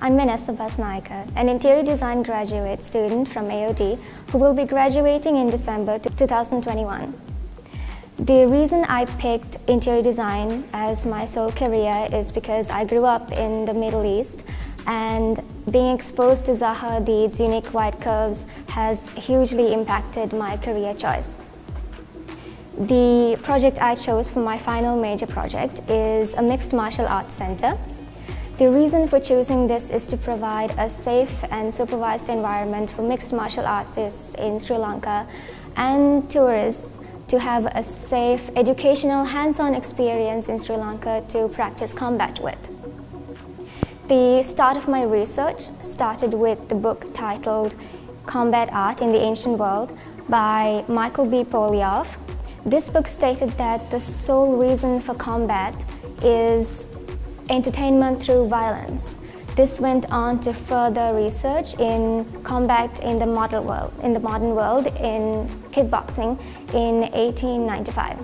I'm Vanessa Basnaika, an interior design graduate student from AOD who will be graduating in December 2021. The reason I picked interior design as my sole career is because I grew up in the Middle East, and being exposed to Zaha Hadid's unique white curves has hugely impacted my career choice. The project I chose for my final major project is a mixed martial arts center. The reason for choosing this is to provide a safe and supervised environment for mixed martial artists in Sri Lanka and tourists to have a safe, educational, hands-on experience in Sri Lanka to practice combat with. The start of my research started with the book titled Combat Art in the Ancient World by Michael B. Poilievre. This book stated that the sole reason for combat is entertainment through violence. This went on to further research in combat in the modern world in kickboxing in 1895.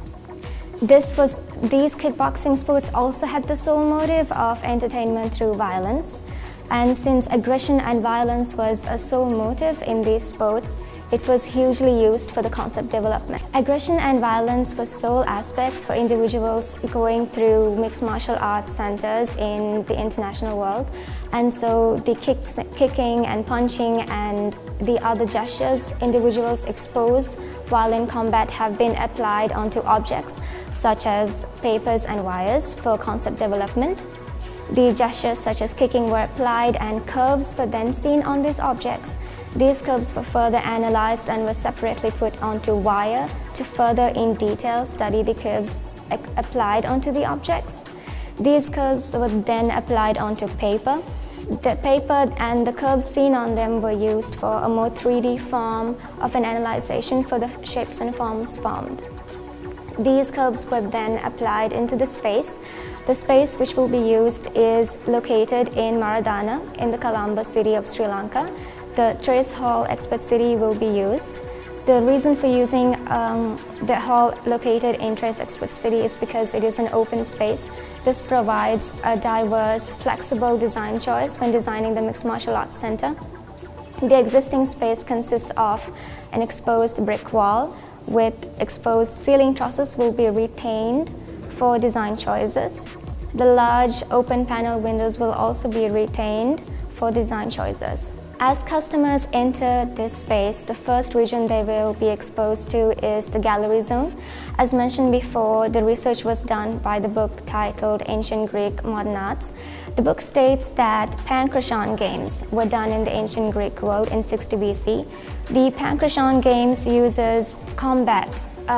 These kickboxing sports also had the sole motive of entertainment through violence. And since aggression and violence was a sole motive in these sports, it was hugely used for the concept development. Aggression and violence were sole aspects for individuals going through mixed martial arts centers in the international world. And so the kicking and punching and the other gestures individuals expose while in combat have been applied onto objects such as papers and wires for concept development. The gestures such as kicking were applied and curves were then seen on these objects. These curves were further analyzed and were separately put onto wire to further in detail study the curves applied onto the objects. These curves were then applied onto paper. The paper and the curves seen on them were used for a more 3D form of an analyzation for the shapes and forms formed. These curves were then applied into the space. The space which will be used is located in Maradana in the Colombo city of Sri Lanka. The Trace Hall Expert City will be used. The reason for using the hall located in Trace Expert City is because it is an open space. This provides a diverse, flexible design choice when designing the Mixed Martial Arts Center. The existing space consists of an exposed brick wall with exposed ceiling trusses will be retained for design choices. The large open panel windows will also be retained for design choices. As customers enter this space, the first region they will be exposed to is the gallery zone. As mentioned before, the research was done by the book titled Ancient Greek Modern Arts. The book states that Pankration games were done in the ancient Greek world in 60 BC. The Pankration games uses combat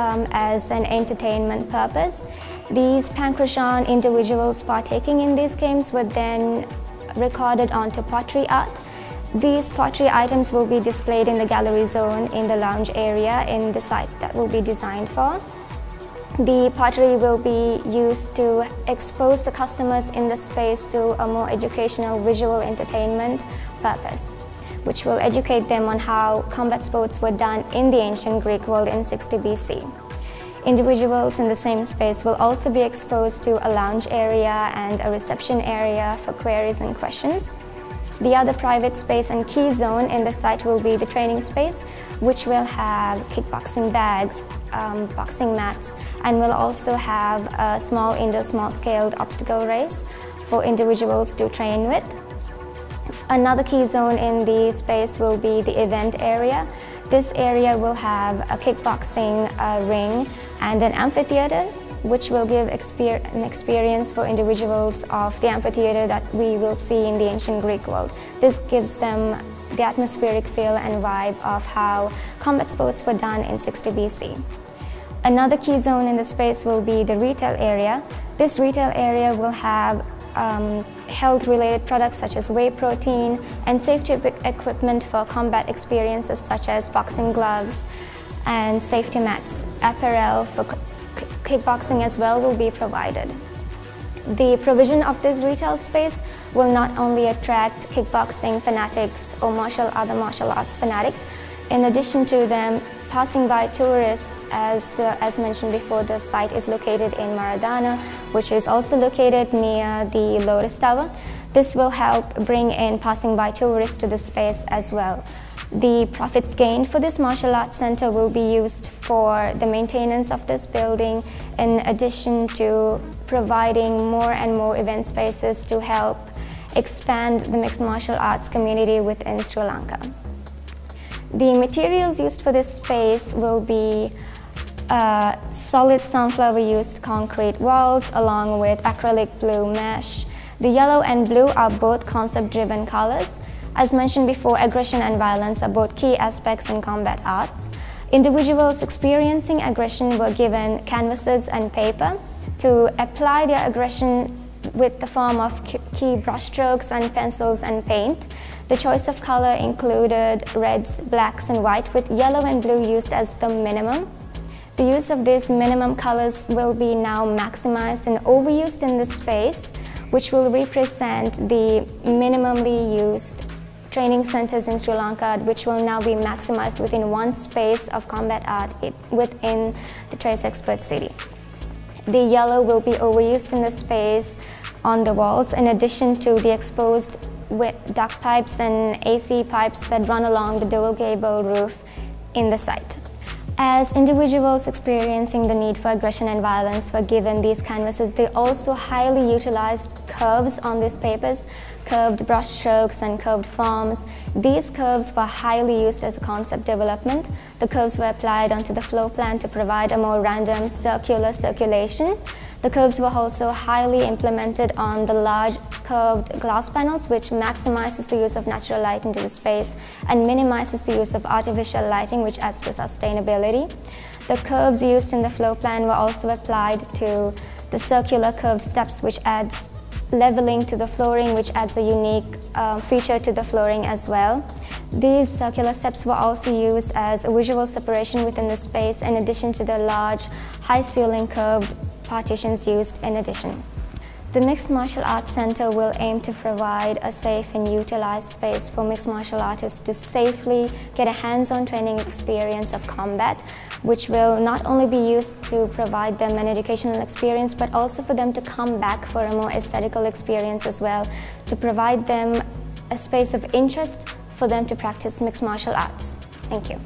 as an entertainment purpose. These Pankration individuals partaking in these games were then recorded onto pottery art. These pottery items will be displayed in the gallery zone in the lounge area in the site that will be designed for. The pottery will be used to expose the customers in the space to a more educational visual entertainment purpose, which will educate them on how combat sports were done in the ancient Greek world in 60 BC. Individuals in the same space will also be exposed to a lounge area and a reception area for queries and questions. The other private space and key zone in the site will be the training space, which will have kickboxing bags, boxing mats, and will also have a small indoor small-scaled obstacle race for individuals to train with. Another key zone in the space will be the event area. This area will have a kickboxing ring and an amphitheater, which will give an experience for individuals of the amphitheater that we will see in the ancient Greek world. This gives them the atmospheric feel and vibe of how combat sports were done in 60 BC. Another key zone in the space will be the retail area. This retail area will have health-related products such as whey protein and safety equipment for combat experiences such as boxing gloves and safety mats. Apparel for kickboxing as well will be provided. The provision of this retail space will not only attract kickboxing fanatics or other martial arts fanatics. In addition to them, passing by tourists, as mentioned before, the site is located in Maradana, which is also located near the Lotus Tower. This will help bring in passing by tourists to the space as well. The profits gained for this martial arts center will be used for the maintenance of this building, in addition to providing more and more event spaces to help expand the mixed martial arts community within Sri Lanka. The materials used for this space will be solid sunflower-used concrete walls along with acrylic blue mesh. The yellow and blue are both concept-driven colors. As mentioned before, aggression and violence are both key aspects in combat arts. Individuals experiencing aggression were given canvases and paper to apply their aggression with the form of key brushstrokes and pencils and paint. The choice of color included reds, blacks and white, with yellow and blue used as the minimum. The use of these minimum colors will be now maximized and overused in this space, which will represent the minimally used training centers in Sri Lanka, which will now be maximized within one space of combat art within the Trace Expert City. The yellow will be overused in the space on the walls, in addition to the exposed duct pipes and AC pipes that run along the dual gable roof in the site. As individuals experiencing the need for aggression and violence were given these canvases, they also highly utilized curves on these papers, curved brush strokes and curved forms. These curves were highly used as a concept development. The curves were applied onto the floor plan to provide a more random circular circulation. The curves were also highly implemented on the large curved glass panels, which maximizes the use of natural light into the space and minimizes the use of artificial lighting, which adds to sustainability. The curves used in the floor plan were also applied to the circular curved steps, which adds leveling to the flooring, which adds a unique feature to the flooring as well. These circular steps were also used as a visual separation within the space, in addition to the large high ceiling curved partitions used in addition. The Mixed Martial Arts Center will aim to provide a safe and utilized space for mixed martial artists to safely get a hands-on training experience of combat, which will not only be used to provide them an educational experience, but also for them to come back for a more aesthetical experience as well, to provide them a space of interest for them to practice mixed martial arts. Thank you.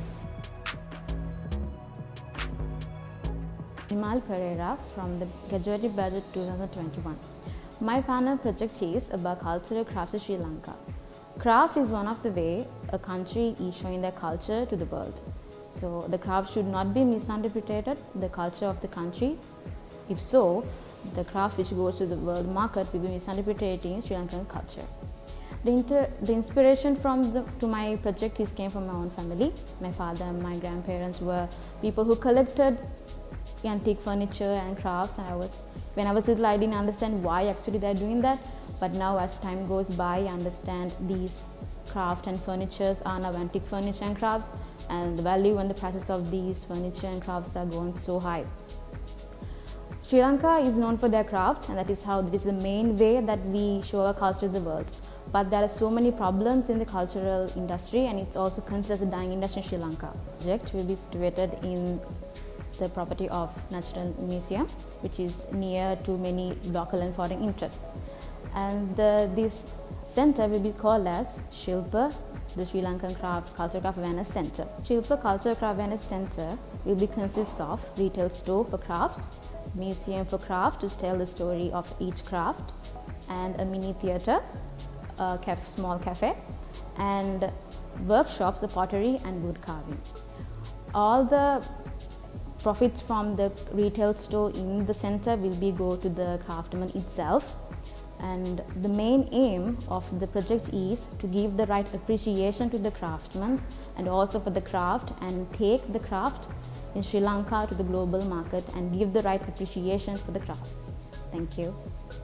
Nimal Pereira from the Graduated Budget 2021. My final project is about cultural crafts of Sri Lanka. Craft is one of the way a country is showing their culture to the world. So the craft should not be misinterpreted, the culture of the country. If so, the craft which goes to the world market will be misinterpreting Sri Lankan culture. The inspiration to my project came from my own family. My father and my grandparents were people who collected antique furniture and crafts, and when I was little, I didn't understand why actually they're doing that, but now as time goes by, I understand these craft and furnitures are now antique furniture and crafts, and the value and the prices of these furniture and crafts are going so high. Sri Lanka is known for their craft, and that is the main way that we show our culture to the world. But there are so many problems in the cultural industry, and it's also considered as a dying industry in Sri Lanka. The project will be situated in the property of Natural Museum, which is near to many local and foreign interests. And this center will be called as Shilpa, the Sri Lankan Cultural Craft Awareness Center. Shilpa Cultural Craft Awareness Center will be consists of retail store for crafts, museum for craft to tell the story of each craft, and a mini theatre, a small cafe, and workshops of pottery and wood carving. All the profits from the retail store in the center will go to the craftsman itself, and the main aim of the project is to give the right appreciation to the craftsmen and also for the craft, and take the craft in Sri Lanka to the global market and give the right appreciation for the crafts. Thank you.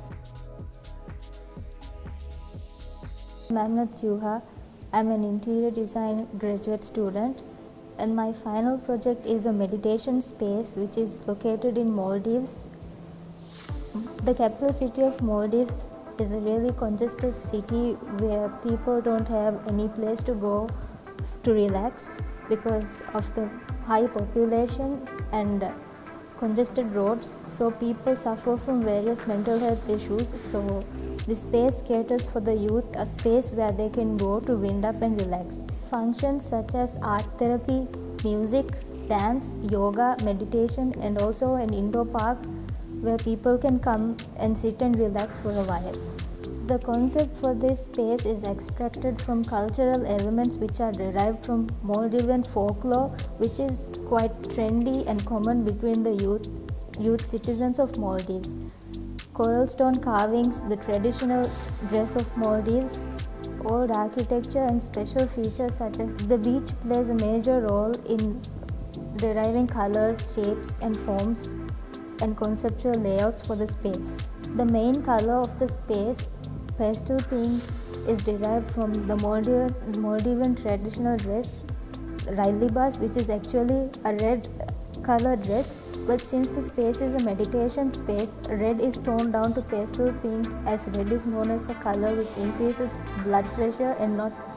Mamnath Yuha. I'm an interior design graduate student, and my final project is a meditation space which is located in Maldives. The capital city of Maldives is a really congested city where people don't have any place to go to relax because of the high population and congested roads, so people suffer from various mental health issues. So The space caters for the youth, a space where they can go to wind up and relax. Functions such as art therapy, music, dance, yoga, meditation, and also an indoor park where people can come and sit and relax for a while. The concept for this space is extracted from cultural elements which are derived from Maldivian folklore, which is quite trendy and common between the youth citizens of Maldives. Coral stone carvings, the traditional dress of Maldives, old architecture and special features such as the beach plays a major role in deriving colors, shapes and forms and conceptual layouts for the space. The main color of the space, pastel pink, is derived from the Maldivian traditional dress, Railibas, which is actually a red color dress, but since the space is a meditation space, red is toned down to pastel pink, as red is known as a color which increases blood pressure and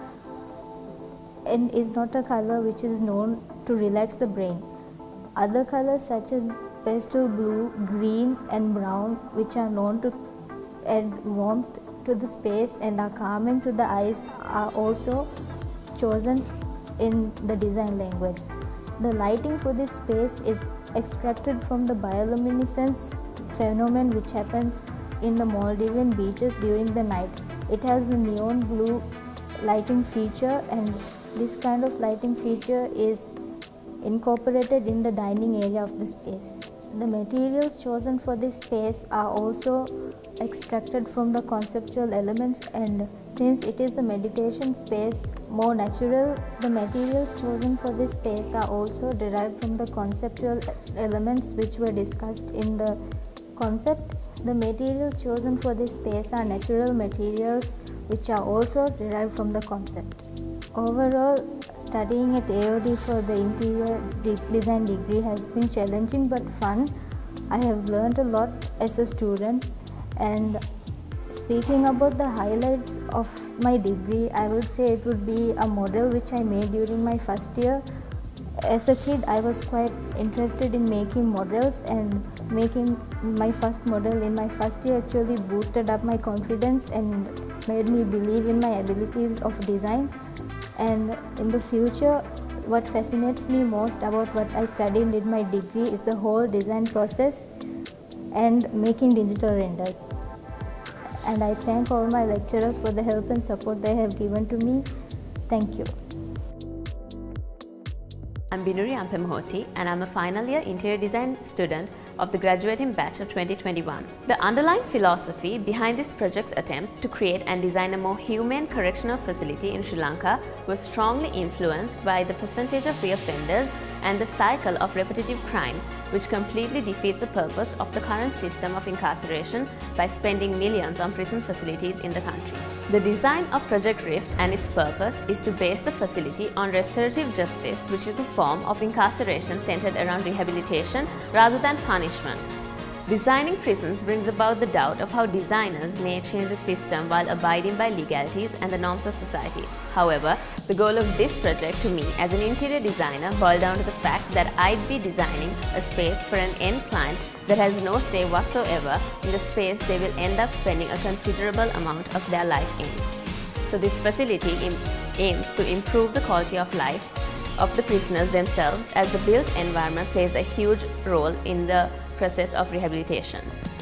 is not a color which is known to relax the brain. Other colors such as pastel blue, green and brown, which are known to add warmth to the space and are calming to the eyes, are also chosen in the design language. The lighting for this space is extracted from the bioluminescence phenomenon which happens in the Maldivian beaches during the night. It has a neon blue lighting feature, and this kind of lighting feature is incorporated in the dining area of the space. The materials chosen for this space are also extracted from the conceptual elements, and since it is a meditation space, more natural, the materials chosen for this space are also derived from the conceptual elements which were discussed in the concept. The materials chosen for this space are natural materials which are also derived from the concept. Overall, studying at AOD for the interior design degree has been challenging but fun. I have learned a lot as a student, and speaking about the highlights of my degree, I would say it would be a model which I made during my first year. As a kid, I was quite interested in making models, and making my first model in my first year actually boosted up my confidence and made me believe in my abilities of design. And in the future, what fascinates me most about what I studied in my degree is the whole design process and making digital renders. And I thank all my lecturers for the help and support they have given to me. Thank you. I'm Binuri Ampemhoti, and I'm a final year interior design student of the graduating batch of 2021. The underlying philosophy behind this project's attempt to create and design a more humane correctional facility in Sri Lanka was strongly influenced by the percentage of reoffenders and the cycle of repetitive crime, which completely defeats the purpose of the current system of incarceration by spending millions on prison facilities in the country. The design of Project Rift and its purpose is to base the facility on restorative justice, which is a form of incarceration centered around rehabilitation rather than punishment. Designing prisons brings about the doubt of how designers may change a system while abiding by legalities and the norms of society. However, the goal of this project to me as an interior designer boiled down to the fact that I'd be designing a space for an end client that has no say whatsoever in the space they will end up spending a considerable amount of their life in. So this facility aims to improve the quality of life of the prisoners themselves, as the built environment plays a huge role in the process of rehabilitation.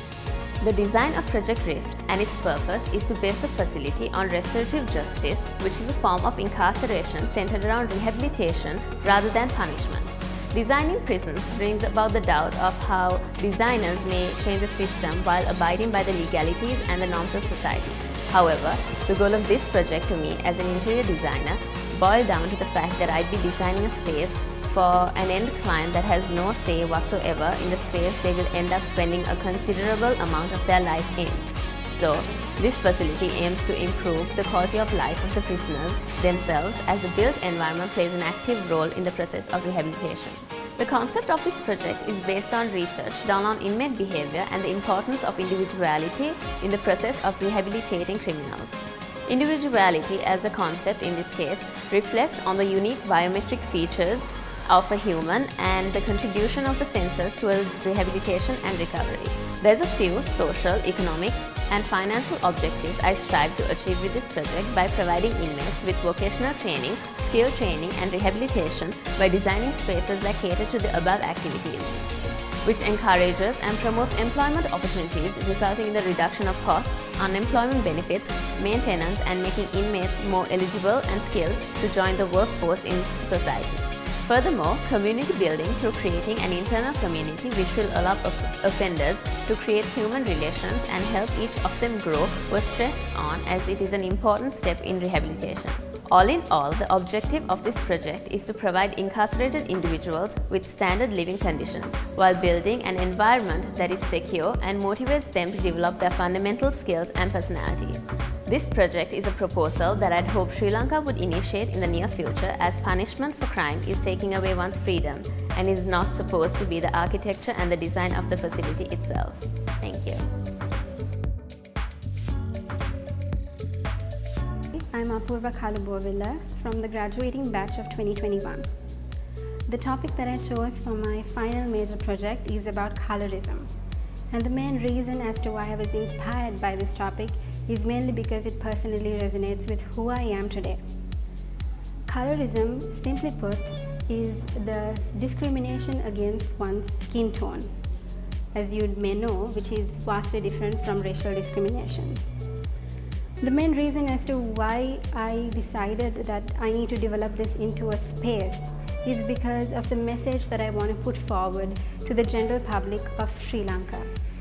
The design of Project Rift and its purpose is to base the facility on restorative justice, which is a form of incarceration centered around rehabilitation rather than punishment. Designing prisons brings about the doubt of how designers may change a system while abiding by the legalities and the norms of society. However, the goal of this project to me as an interior designer boiled down to the fact that I'd be designing a space for an end client that has no say whatsoever in the space they will end up spending a considerable amount of their life in. So, this facility aims to improve the quality of life of the prisoners themselves, as the built environment plays an active role in the process of rehabilitation. The concept of this project is based on research done on inmate behavior and the importance of individuality in the process of rehabilitating criminals. Individuality as a concept in this case reflects on the unique biometric features of a human and the contribution of the senses towards rehabilitation and recovery. There's a few social, economic and financial objectives I strive to achieve with this project by providing inmates with vocational training, skill training and rehabilitation by designing spaces that cater to the above activities, which encourages and promotes employment opportunities resulting in the reduction of costs, unemployment benefits, maintenance and making inmates more eligible and skilled to join the workforce in society. Furthermore, community building through creating an internal community which will allow offenders to create human relations and help each of them grow was stressed on, as it is an important step in rehabilitation. All in all, the objective of this project is to provide incarcerated individuals with standard living conditions while building an environment that is secure and motivates them to develop their fundamental skills and personality. This project is a proposal that I'd hope Sri Lanka would initiate in the near future, as punishment for crime is taking away one's freedom and is not supposed to be the architecture and the design of the facility itself. Thank you. I'm Apurva Kalubovilla from the graduating batch of 2021. The topic that I chose for my final major project is about colorism. And the main reason as to why I was inspired by this topic is mainly because it personally resonates with who I am today. Colorism, simply put, is the discrimination against one's skin tone, as you may know, which is vastly different from racial discriminations. The main reason as to why I decided that I need to develop this into a space is because of the message that I want to put forward to the general public of Sri Lanka.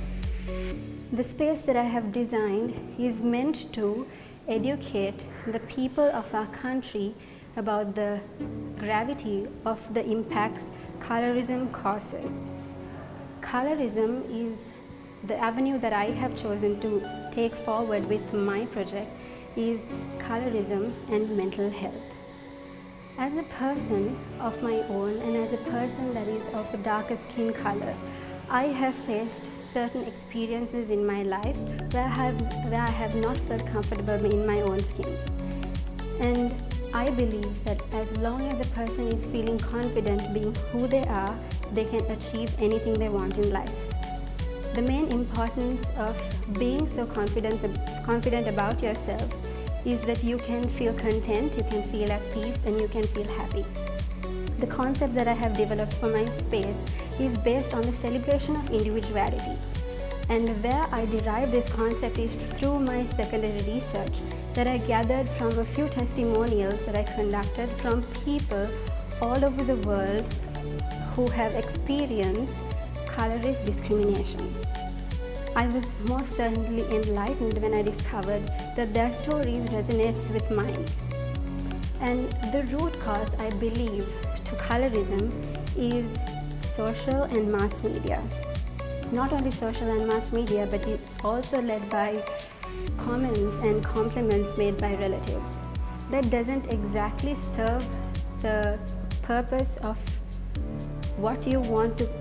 The space that I have designed is meant to educate the people of our country about the gravity of the impacts colorism causes. Colorism is the avenue that I have chosen to take forward with my project is colorism and mental health. As a person of my own and as a person that is of a darker skin color, I have faced certain experiences in my life where I have not felt comfortable in my own skin. And I believe that as long as a person is feeling confident being who they are, they can achieve anything they want in life. The main importance of being so confident about yourself is that you can feel content, you can feel at peace, and you can feel happy. The concept that I have developed for my space is based on the celebration of individuality. And where I derived this concept is through my secondary research that I gathered from a few testimonials that I conducted from people all over the world who have experienced colorist discriminations. I was most certainly enlightened when I discovered that their stories resonates with mine. And the root cause, I believe, to colorism is social and mass media. Not only social and mass media, but it's also led by comments and compliments made by relatives. That doesn't exactly serve the purpose of what you want to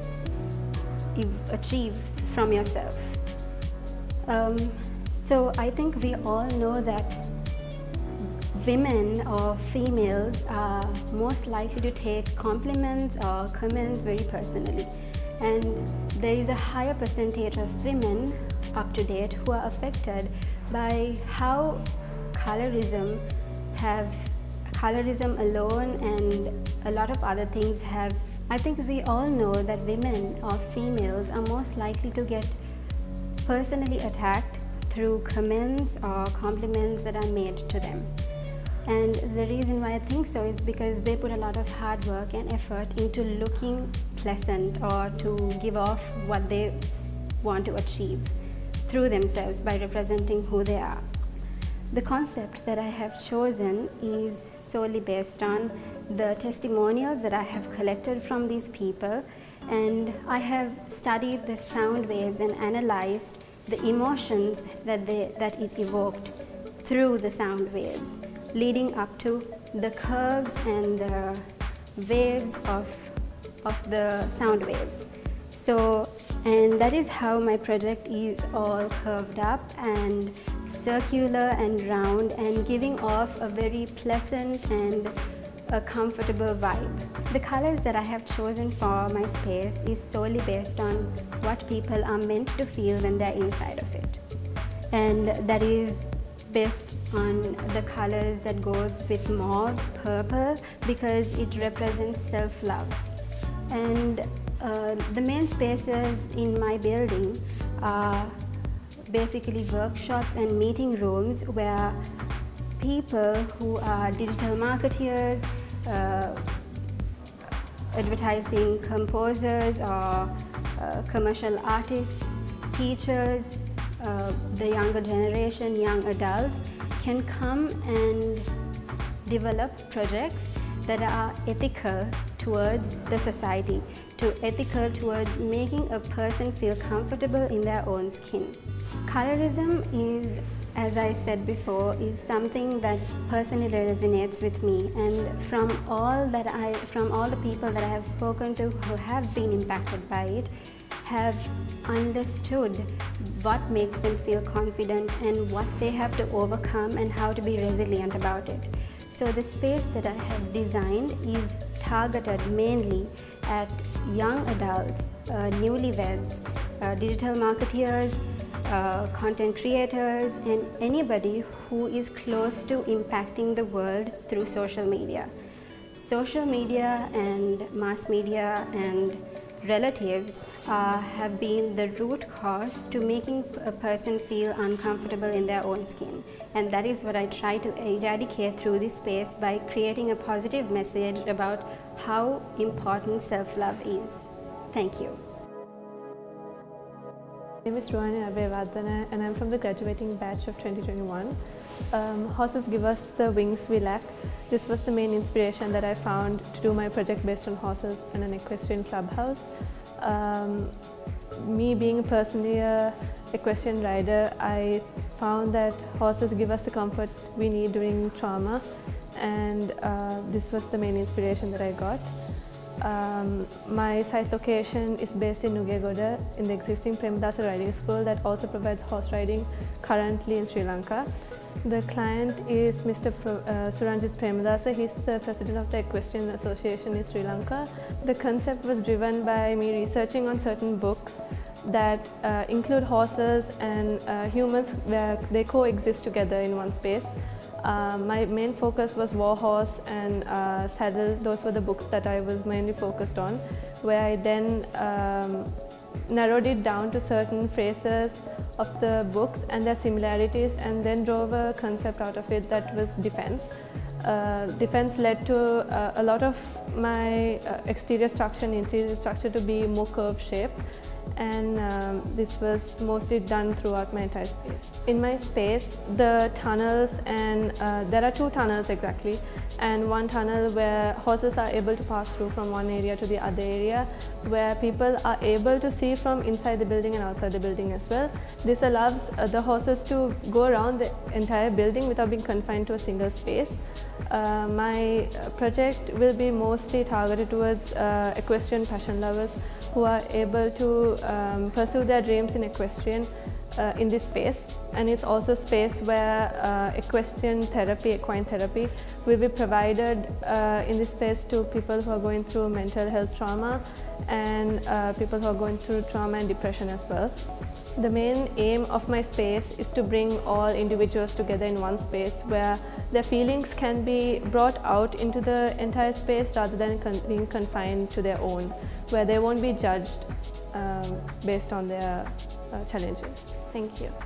achieve from yourself. So I think we all know that women or females are most likely to take compliments or comments very personally. And there is a higher percentage of women up to date who are affected by how colorism alone and a lot of other things have. I think we all know that women or females are most likely to get personally attacked through comments or compliments that are made to them. And the reason why I think so is because they put a lot of hard work and effort into looking pleasant or to give off what they want to achieve through themselves by representing who they are. The concept that I have chosen is solely based on the testimonials that I have collected from these people, and I have studied the sound waves and analyzed the emotions that it evoked through the sound waves, leading up to the curves and the waves of the sound waves. And that is how my project is all curved up and circular and round and giving off a very pleasant and a comfortable vibe. The colors that I have chosen for my space is solely based on what people are meant to feel when they're inside of it. And that is based on the colors that goes with mauve, purple, because it represents self-love. And the main spaces in my building are basically workshops and meeting rooms where people who are digital marketeers, advertising composers or commercial artists, teachers, the younger generation, young adults can come and develop projects that are ethical towards the society, ethical towards making a person feel comfortable in their own skin. Colorism is, as I said before, is something that personally resonates with me, and from all the people that I have spoken to who have been impacted by it, have understood what makes them feel confident and what they have to overcome and how to be resilient about it. So the space that I have designed is targeted mainly at young adults, newlyweds, digital marketeers, content creators, and anybody who is close to impacting the world through social media. Social media and mass media and relatives have been the root cause to making a person feel uncomfortable in their own skin, and that is what I try to eradicate through this space by creating a positive message about how important self-love is. Thank you. My name is Rohani Abeyvardhana and I'm from the graduating batch of 2021. Horses give us the wings we lack. This was the main inspiration that I found to do my project based on horses and an equestrian clubhouse. Me being personally an equestrian rider, I found that horses give us the comfort we need during trauma, and this was the main inspiration that I got. My site location is based in Nugegoda in the existing Premadasa riding school that also provides horse riding currently in Sri Lanka. The client is Mr. Suranjit Premadasa. He's the president of the Equestrian Association in Sri Lanka. The concept was driven by me researching on certain books that include horses and humans where they coexist together in one space. My main focus was Warhorse and Saddle. Those were the books that I was mainly focused on, where I then narrowed it down to certain phrases of the books and their similarities, and then drove a concept out of it that was defense. Defense led to a lot of my exterior structure and interior structure to be more curved shape, and this was mostly done throughout my entire space. In my space, the tunnels, and there are two tunnels exactly, and one tunnel where horses are able to pass through from one area to the other area, where people are able to see from inside the building and outside the building as well. This allows the horses to go around the entire building without being confined to a single space. My project will be mostly targeted towards equestrian passion lovers who are able to pursue their dreams in equestrian in this space, and it's also a space where equestrian therapy, equine therapy, will be provided in this space to people who are going through mental health trauma and people who are going through trauma and depression as well. The main aim of my space is to bring all individuals together in one space where their feelings can be brought out into the entire space rather than being confined to their own, where they won't be judged based on their challenges. Thank you.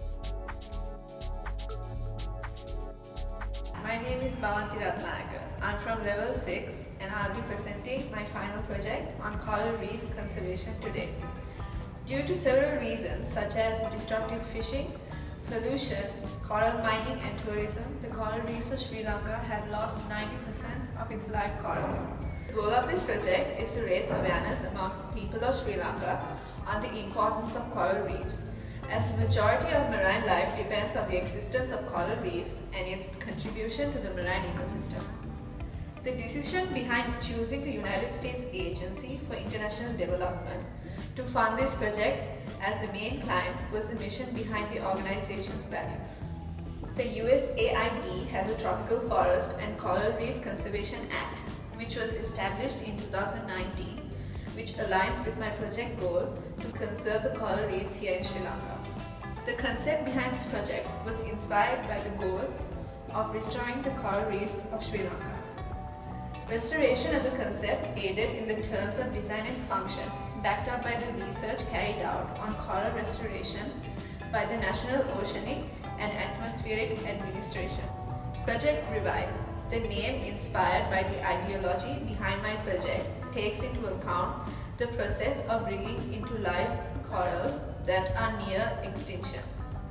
My name is Bhavanti Ratnayaka. I'm from level 6 and I'll be presenting my final project on coral reef conservation today. Due to several reasons such as destructive fishing, pollution, coral mining and tourism, the coral reefs of Sri Lanka have lost 90% of its live corals. The goal of this project is to raise awareness amongst the people of Sri Lanka on the importance of coral reefs, as the majority of marine life depends on the existence of coral reefs and its contribution to the marine ecosystem. The decision behind choosing the United States Agency for International Development to fund this project as the main client was the mission behind the organization's values. The USAID has a Tropical Forest and Coral Reef Conservation Act, which was established in 2019, which aligns with my project goal to conserve the coral reefs here in Sri Lanka. The concept behind this project was inspired by the goal of restoring the coral reefs of Sri Lanka. Restoration as a concept aided in the terms of design and function, backed up by the research carried out on coral restoration by the National Oceanic and Atmospheric Administration. Project Revive, the name inspired by the ideology behind my project, takes into account the process of bringing into life corals that are near extinction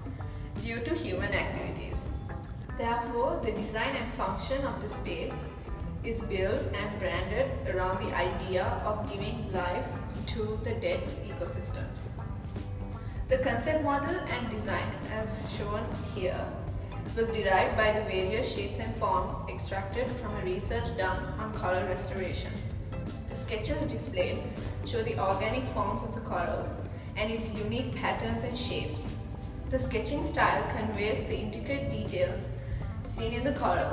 due to human activities. Therefore, the design and function of the space is built and branded around the idea of giving life to the dead ecosystems. The concept model and design, as shown here, was derived by the various shapes and forms extracted from a research done on coral restoration. The sketches displayed show the organic forms of the corals and its unique patterns and shapes. The sketching style conveys the intricate details seen in the corals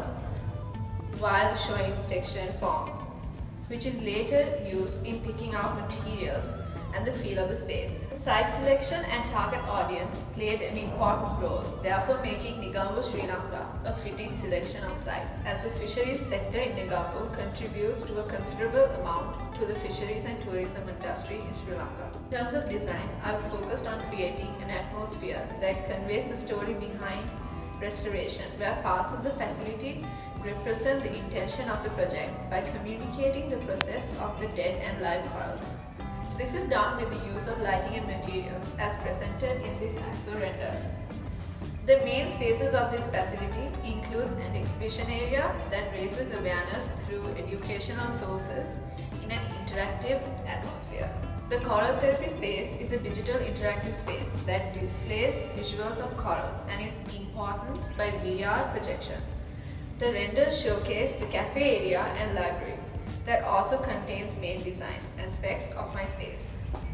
while showing texture and form, which is later used in picking out materials and the feel of the space. Site selection and target audience played an important role, therefore making Negombo, Sri Lanka a fitting selection of site, as the fisheries sector in Negombo contributes to a considerable amount to the fisheries and tourism industry in Sri Lanka. In terms of design, I've focused on creating an atmosphere that conveys the story behind restoration, where parts of the facility represent the intention of the project by communicating the process of the dead and live corals. This is done with the use of lighting and materials as presented in this ISO render. The main spaces of this facility includes an exhibition area that raises awareness through educational sources in an interactive atmosphere. The Coral Therapy space is a digital interactive space that displays visuals of corals and its importance by VR projection. The renders showcase the cafe area and library that also contains main design aspects of my space.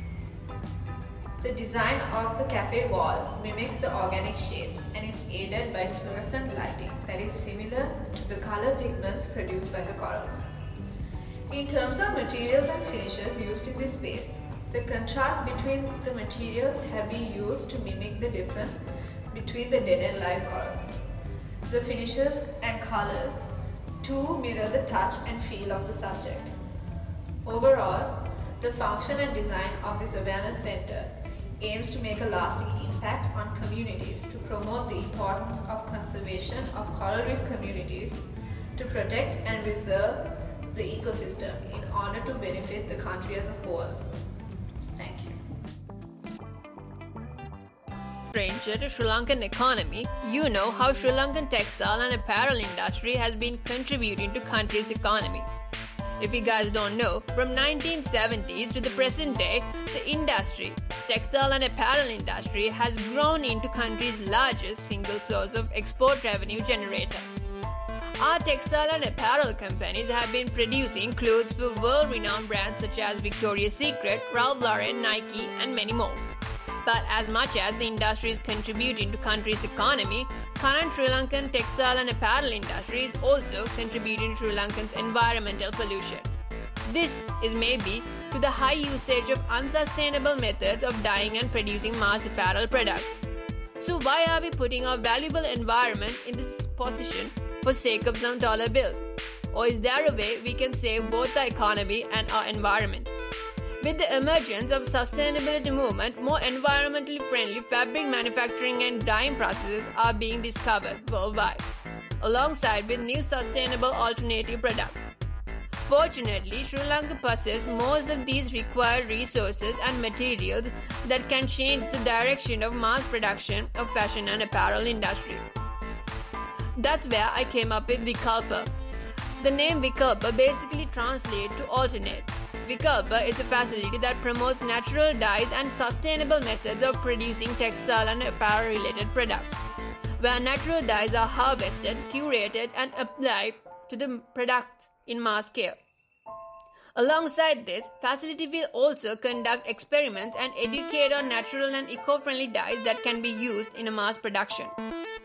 The design of the cafe wall mimics the organic shapes and is aided by fluorescent lighting that is similar to the color pigments produced by the corals. In terms of materials and finishes used in this space, the contrast between the materials have been used to mimic the difference between the dead and live corals. The finishes and colors too mirror the touch and feel of the subject. Overall, the function and design of this awareness center aims to make a lasting impact on communities to promote the importance of conservation of coral reef communities, to protect and preserve the ecosystem in order to benefit the country as a whole. Thank you. Stranger to Sri Lankan economy, you know how Sri Lankan textile and apparel industry has been contributing to country's economy. If you guys don't know, from 1970s to the present day, the industry, textile and apparel industry, has grown into country's largest single source of export revenue generator. Our textile and apparel companies have been producing clothes for world-renowned brands such as Victoria's Secret, Ralph Lauren, Nike, and many more. But as much as the industry is contributing to country's economy, current Sri Lankan textile and apparel industry is also contributing to Sri Lankan's environmental pollution. This is maybe to the high usage of unsustainable methods of dyeing and producing mass apparel products. So why are we putting our valuable environment in this position for sake of some dollar bills? Or is there a way we can save both the economy and our environment? With the emergence of sustainability movement, more environmentally friendly fabric manufacturing and dyeing processes are being discovered worldwide, alongside with new sustainable alternative products. Fortunately, Sri Lanka possesses most of these required resources and materials that can change the direction of mass production of fashion and apparel industry. That's where I came up with Vikalpa. The name Vikalpa basically translates to alternate. Vikalpa is a facility that promotes natural dyes and sustainable methods of producing textile and apparel related products, where natural dyes are harvested, curated, and applied to the products in mass scale. Alongside this, facility will also conduct experiments and educate on natural and eco-friendly dyes that can be used in a mass production.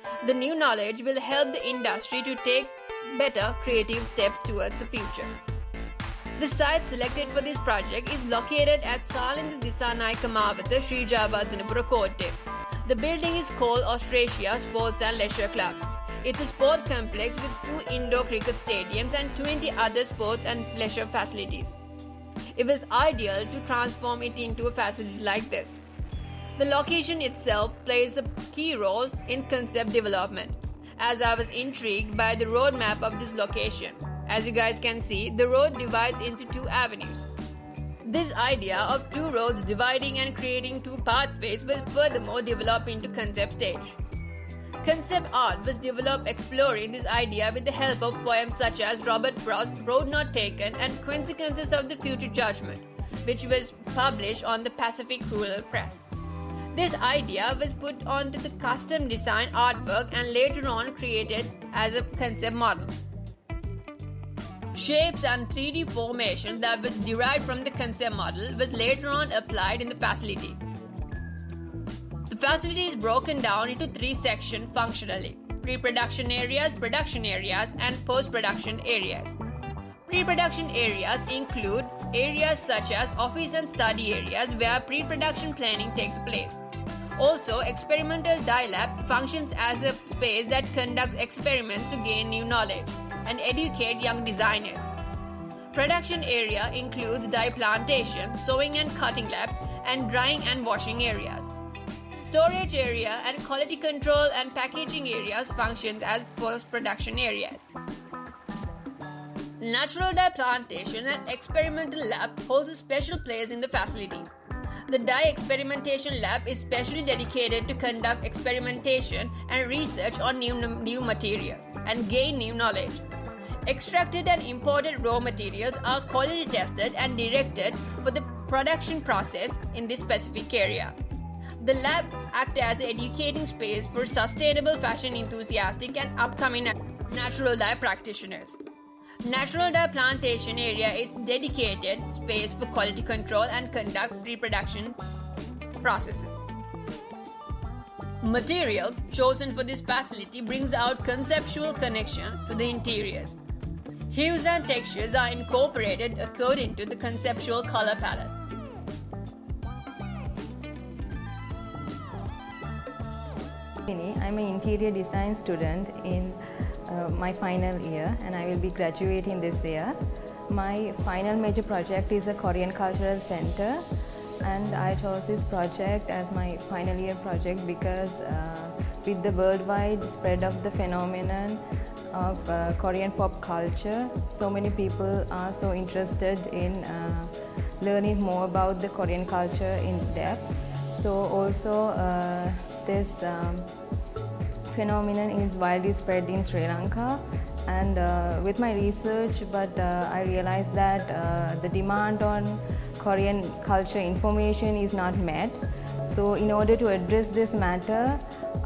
The new knowledge will help the industry to take better creative steps towards the future. The site selected for this project is located at Salinda Disanayaka Mawatha, Sri Jayawardhanapura Kotte. The building is called Austrasia Sports and Leisure Club. It's a sport complex with 2 indoor cricket stadiums and 20 other sports and leisure facilities. It was ideal to transform it into a facility like this. The location itself plays a key role in concept development, as I was intrigued by the roadmap of this location. As you guys can see, the road divides into 2 avenues. This idea of 2 roads dividing and creating 2 pathways was furthermore developed into concept stage. Concept art was developed exploring this idea with the help of poems such as Robert Frost's Road Not Taken and Consequences of the Future Judgment, which was published on the Pacific Rural Press. This idea was put onto the custom design artwork and later on created as a concept model. Shapes and 3D formation that was derived from the concept model was later on applied in the facility. The facility is broken down into 3 sections functionally: pre-production areas, production areas, and post-production areas. Pre-production areas include areas such as office and study areas where pre-production planning takes place. Also, experimental dye lab functions as a space that conducts experiments to gain new knowledge and educate young designers. Production area includes dye plantation, sewing and cutting lab, and drying and washing areas. Storage area and quality control and packaging areas function as post-production areas. Natural dye plantation and experimental lab holds a special place in the facility. The dye experimentation lab is specially dedicated to conduct experimentation and research on new material and gain new knowledge. Extracted and imported raw materials are quality tested and directed for the production process in this specific area. The lab acts as an educating space for sustainable fashion enthusiastic and upcoming natural dye practitioners. Natural dye plantation area is dedicated space for quality control and conduct pre-production processes. Materials chosen for this facility brings out conceptual connection to the interiors. Hues and textures are incorporated according to the conceptual color palette. I'm an interior design student in my final year, and I will be graduating this year. My final major project is a Korean Cultural Center, and I chose this project as my final year project because with the worldwide spread of the phenomenon of Korean pop culture, so many people are so interested in learning more about the Korean culture in depth. So also this phenomenon is widely spread in Sri Lanka, and with my research, I realized that the demand on Korean culture information is not met. So in order to address this matter,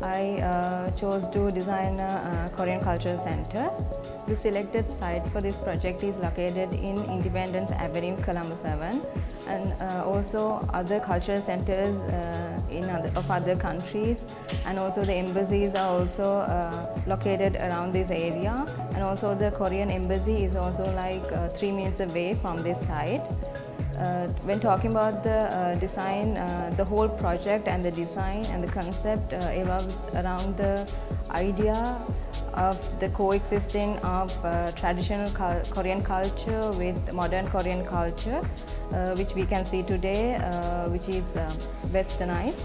I chose to design a Korean Cultural Center. The selected site for this project is located in Independence Avenue, Colombo 7, and also other cultural centers of other countries, and also the embassies are also located around this area, and also the Korean embassy is also like 3 minutes away from this site. When talking about the design, the whole project and the design and the concept evolves around the idea of the coexisting of traditional Korean culture with modern Korean culture, which we can see today, which is westernized.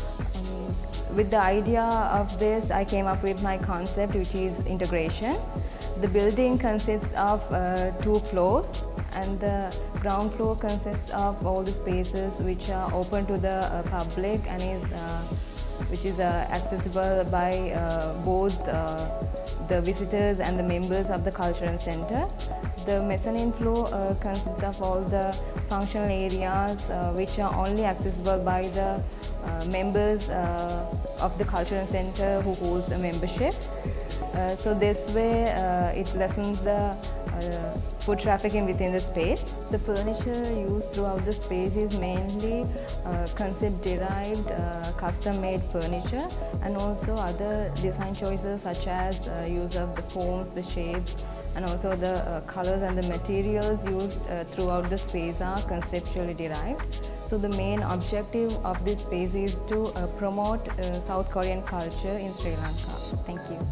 With the idea of this, I came up with my concept, which is integration. The building consists of 2 floors, and the ground floor consists of all the spaces which are open to the public and which is accessible by both the visitors and the members of the cultural center. The mezzanine floor consists of all the functional areas which are only accessible by the members of the cultural center who holds a membership. So this way it lessens the foot trafficking within the space. The furniture used throughout the space is mainly concept-derived, custom-made furniture, and also other design choices such as use of the forms, the shapes, and also the colors and the materials used throughout the space are conceptually derived. So the main objective of this space is to promote South Korean culture in Sri Lanka. Thank you.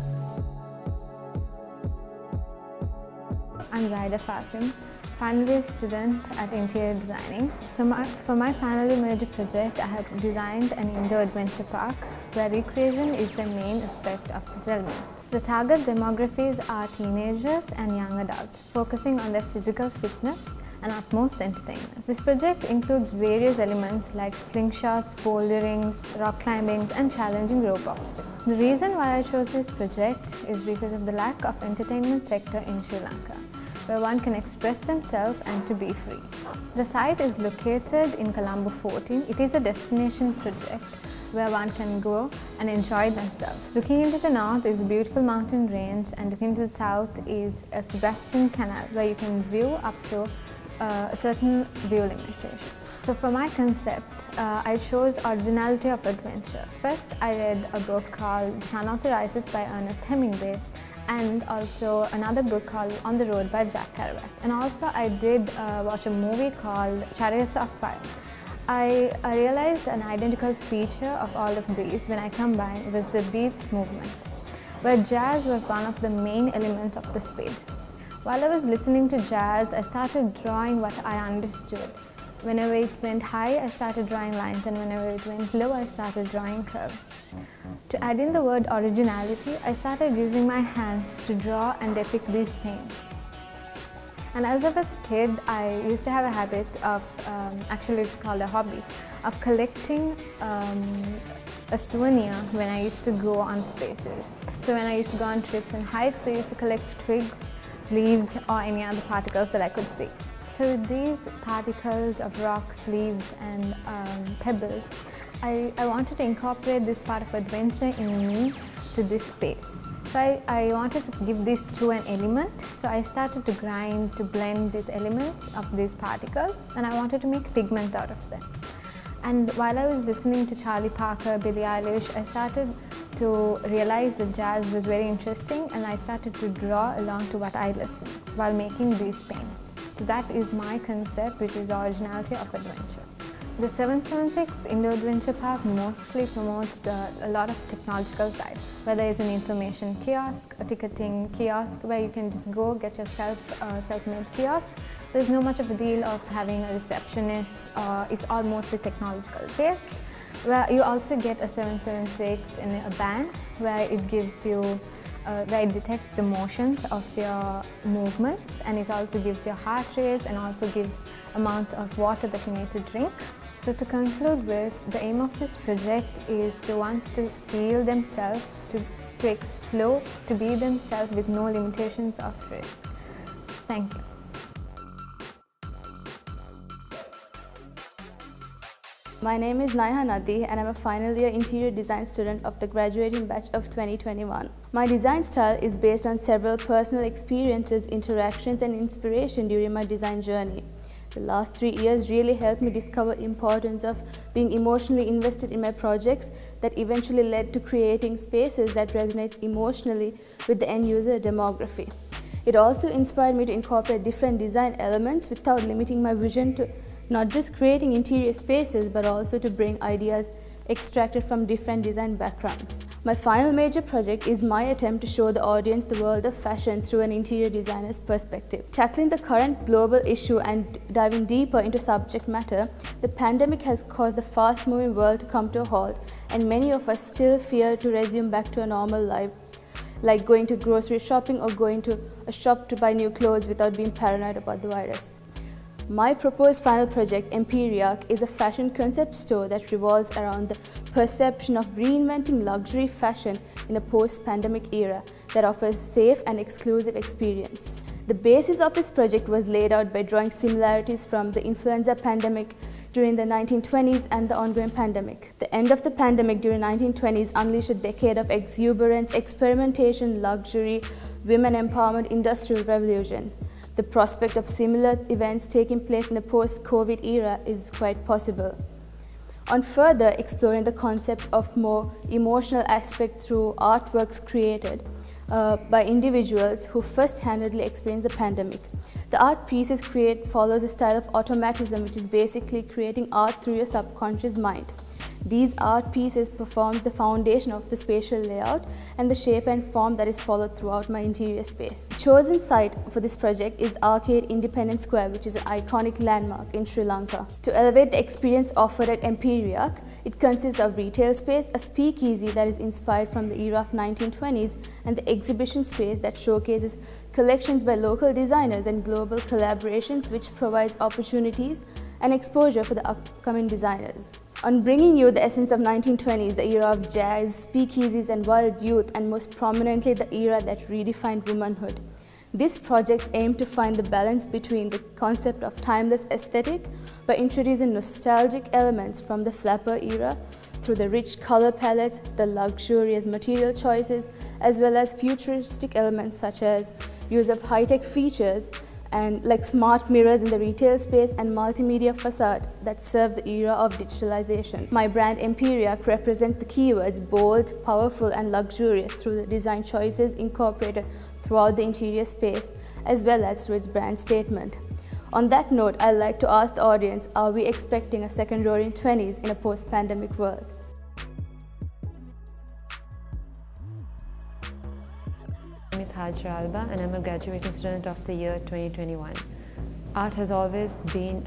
I'm Zaida Fasim, final year student at Interior Designing. For my final year major project, I have designed an indoor adventure park where recreation is the main aspect of the development. The target demographies are teenagers and young adults, focusing on their physical fitness and utmost entertainment. This project includes various elements like slingshots, boulderings, rock climbing, and challenging rope obstacles. The reason why I chose this project is because of the lack of entertainment sector in Sri Lanka, where one can express themselves and to be free. The site is located in Colombo 14. It is a destination project where one can go and enjoy themselves. Looking into the north is a beautiful mountain range, and looking to the south is a Sebastian Canal where you can view up to a certain view limitation. So for my concept, I chose originality of adventure. First, I read a book called The Sun Also Rises by Ernest Hemingway, and also another book called On the Road by Jack Kerouac. And also I did watch a movie called Chariots of Fire. I realized an identical feature of all of these when I combined with the beat movement, where jazz was one of the main elements of the space. While I was listening to jazz, I started drawing what I understood. Whenever it went high, I started drawing lines, and whenever it went low, I started drawing curves. To add in the word originality, I started using my hands to draw and depict these themes. And as I was a kid, I used to have a habit of, actually it's called a hobby, of collecting a souvenir when I used to go on spaces. So when I used to go on trips and hikes, I used to collect twigs, leaves, or any other particles that I could see. So with these particles of rocks, leaves, and pebbles, I wanted to incorporate this part of adventure in me to this space. So I wanted to give these two an element. So I started to grind, to blend these elements of these particles, and I wanted to make pigment out of them. And while I was listening to Charlie Parker, Billie Eilish, I started to realize that jazz was very interesting, and I started to draw along to what I listened while making these paints. So that is my concept, which is the originality of adventure. The 776 Indoor Adventure Park mostly promotes a lot of technological side, whether it's an information kiosk, a ticketing kiosk where you can just go get yourself a self-made kiosk. There's no much of a deal of having a receptionist, it's all mostly technological based, where you also get a 776 in a band where it gives you, where it detects the motions of your movements, and it also gives your heart rates and also gives amount of water that you need to drink. So to conclude with, the aim of this project is to want to feel themselves, to explore, to be themselves with no limitations of risk. Thank you. My name is Naiha Nadi, and I'm a final year interior design student of the graduating batch of 2021. My design style is based on several personal experiences, interactions, and inspiration during my design journey. The last 3 years really helped me discover the importance of being emotionally invested in my projects that eventually led to creating spaces that resonate emotionally with the end user demography. It also inspired me to incorporate different design elements without limiting my vision to not just creating interior spaces, but also to bring ideas extracted from different design backgrounds. My final major project is my attempt to show the audience the world of fashion through an interior designer's perspective. Tackling the current global issue and diving deeper into subject matter, the pandemic has caused the fast-moving world to come to a halt, and many of us still fear to resume back to a normal life, like going to grocery shopping or going to a shop to buy new clothes without being paranoid about the virus. My proposed final project, Empiriac, is a fashion concept store that revolves around the perception of reinventing luxury fashion in a post-pandemic era that offers safe and exclusive experience. The basis of this project was laid out by drawing similarities from the influenza pandemic during the 1920s and the ongoing pandemic. The end of the pandemic during 1920s unleashed a decade of exuberance, experimentation, luxury, women empowerment, industrial revolution. The prospect of similar events taking place in the post-COVID era is quite possible. On further exploring the concept of more emotional aspect through artworks created by individuals who first-handedly experienced the pandemic. The art pieces follows a style of automatism, which is basically creating art through your subconscious mind. These art pieces perform the foundation of the spatial layout and the shape and form that is followed throughout my interior space. The chosen site for this project is Arcade Independence Square, which is an iconic landmark in Sri Lanka. To elevate the experience offered at Empiriac, it consists of retail space, a speakeasy that is inspired from the era of 1920s, and the exhibition space that showcases collections by local designers and global collaborations, which provides opportunities and exposure for the upcoming designers. On bringing you the essence of 1920s, the era of jazz, speakeasies and wild youth, and most prominently the era that redefined womanhood. This project aimed to find the balance between the concept of timeless aesthetic by introducing nostalgic elements from the flapper era through the rich color palettes, the luxurious material choices, as well as futuristic elements such as use of high-tech features and like smart mirrors in the retail space and multimedia facade that serve the era of digitalization. My brand Empiriac represents the keywords bold, powerful and luxurious through the design choices incorporated throughout the interior space as well as through its brand statement. On that note, I'd like to ask the audience, are we expecting a second roaring 20s in a post-pandemic world? My name is Hajra Alba and I'm a graduating student of the year 2021. Art has always been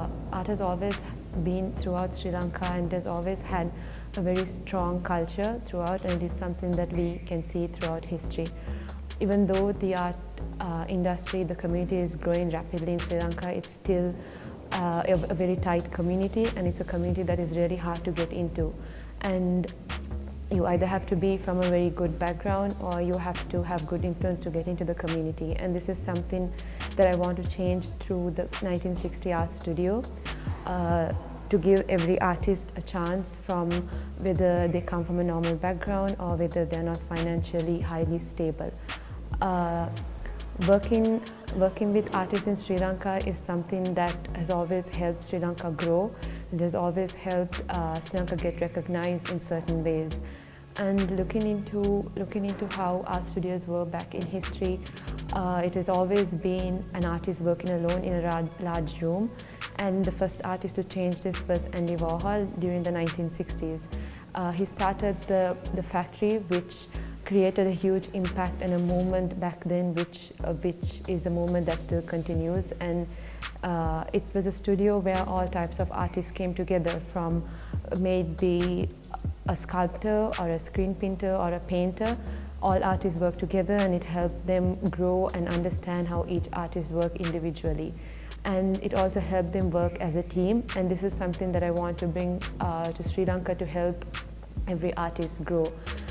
throughout Sri Lanka and has always had a very strong culture throughout, and it is something that we can see throughout history. Even though the art industry, the community is growing rapidly in Sri Lanka, it's still a very tight community, and it's a community that is really hard to get into. And you either have to be from a very good background or you have to have good influence to get into the community. And this is something that I want to change through the 1960 Art Studio, to give every artist a chance, from whether they come from a normal background or whether they're not financially highly stable. Working with artists in Sri Lanka is something that has always helped Sri Lanka grow. It has always helped Sri Lanka get recognized in certain ways. And looking into how art studios were back in history, it has always been an artist working alone in a large room. And the first artist to change this was Andy Warhol during the 1960s. He started the factory, which created a huge impact and a movement back then, which is a movement that still continues. And it was a studio where all types of artists came together, from maybe a sculptor or a screen painter or a painter. All artists worked together, and it helped them grow and understand how each artist worked individually. And it also helped them work as a team, and this is something that I want to bring to Sri Lanka to help every artist grow.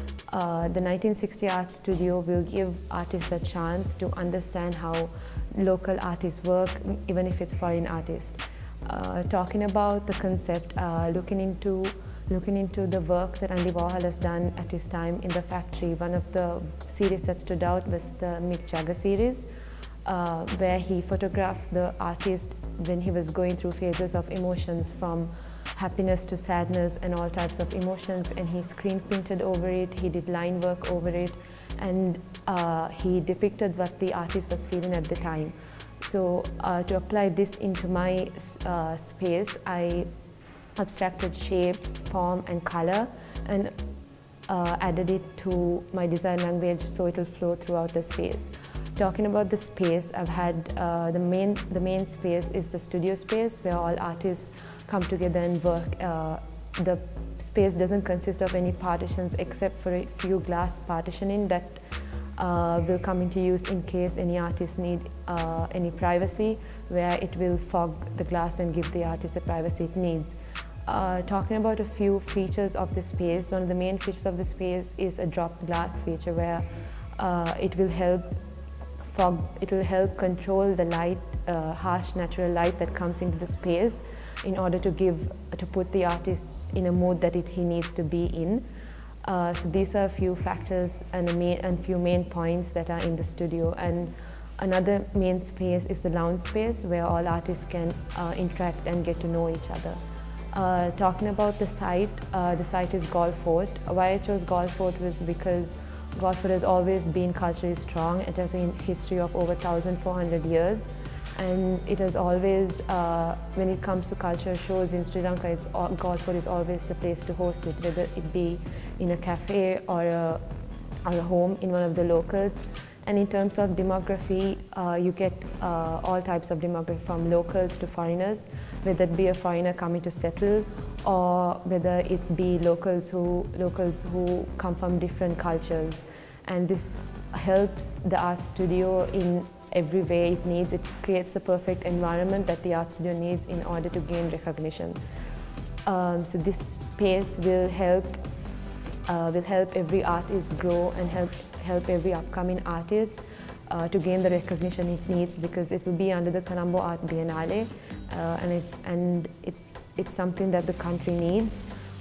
The 1960 Art Studio will give artists a chance to understand how local artists work, even if it's foreign artists. Talking about the concept, looking into the work that Andy Warhol has done at his time in the factory, one of the series that stood out was the Mick Jagger series, where he photographed the artist when he was going through phases of emotions, from happiness to sadness and all types of emotions, and he screen printed over it, he did line work over it, and he depicted what the artist was feeling at the time. So to apply this into my space, I abstracted shapes, form and color, and added it to my design language so it will flow throughout the space. Talking about the space, I've had the main space is the studio space, where all artists come together and work. The space doesn't consist of any partitions except for a few glass partitioning that will come into use in case any artists need any privacy, where it will fog the glass and give the artist the privacy it needs. Talking about a few features of the space, one of the main features of the space is a drop glass feature, where it will help control the light harsh natural light that comes into the space in order to put the artist in a mood that he needs to be in. So these are a few factors and a few main points that are in the studio. And another main space is the lounge space where all artists can interact and get to know each other. Talking about the site is Galle Fort. Why I chose Galle Fort was because Galle Fort has always been culturally strong. It has a history of over 1,400 years, and it has always, when it comes to culture shows in Sri Lanka, Galle Fort is always the place to host it, whether it be in a cafe or a home in one of the locals. And in terms of demography, you get all types of demography, from locals to foreigners, whether it be a foreigner coming to settle or whether it be locals who come from different cultures. And this helps the art studio in every way it needs. It creates the perfect environment that the art studio needs in order to gain recognition. So this space will help every artist grow and help every upcoming artist to gain the recognition it needs, because it will be under the Colombo Art Biennale, and it's something that the country needs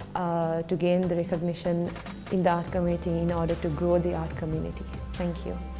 to gain the recognition in the art community in order to grow the art community. Thank you.